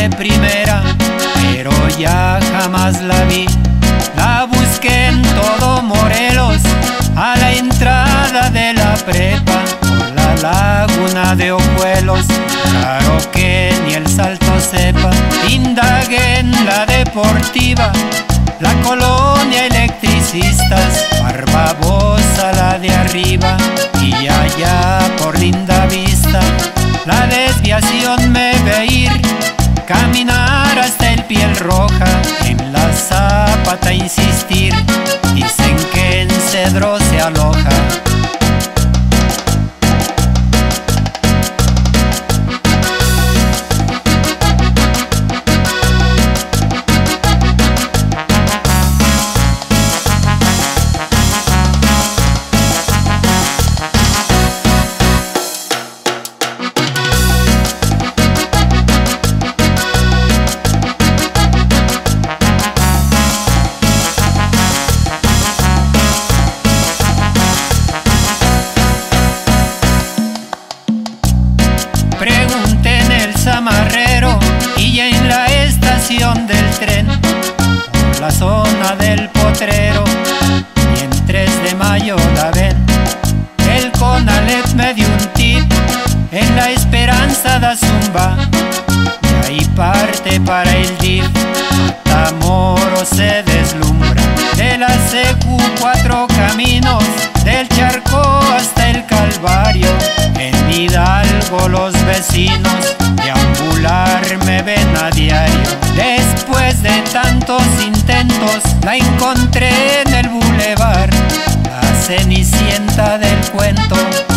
de primera, pero ya jamás la vi. La busqué en todo Morelos, a la entrada de la prepa, por la laguna de Ojuelos. Claro que ni el Salto sepa. Indagué en la Deportiva, la colonia Electricistas, Barbabosa la de arriba, y allá por Linda Vista. La desviación me ve ir, caminar hasta el Piel Roja, en la Zapata insistir. Dicen que en Cedro se aloja. Pregunté en el Zamarrero y en la estación del tren, por la zona del Potrero y en 3 de Mayo la ven. El Conalep me dio un tip, en la Esperanza da zumba, y ahí parte para el DIF. Matamoros se deslumbra, de la CQ 4 caminos, del Charco hasta el Calvario. En Hidalgo los vecinos deambular me ven a diario. Después de tantos intentos la encontré en el bulevar, la Cenicienta del cuento.